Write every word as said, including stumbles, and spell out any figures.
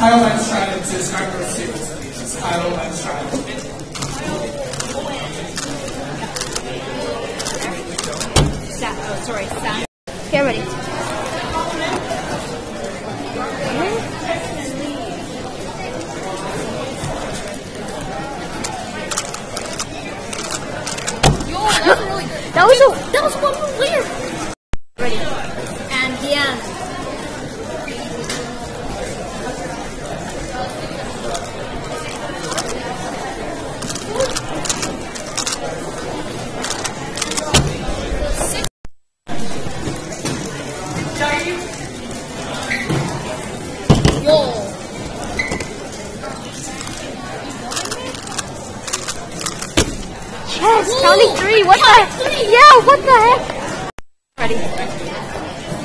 Kyle Len's trying to describe those two. Kyle Len's trying to. Oh, sorry, Sam. Okay, ready. Yo, that was really good. That was a that was one move later. Ready. And the end. Yo. Yes, counting three. What the heck? Yeah, what the heck? Ready.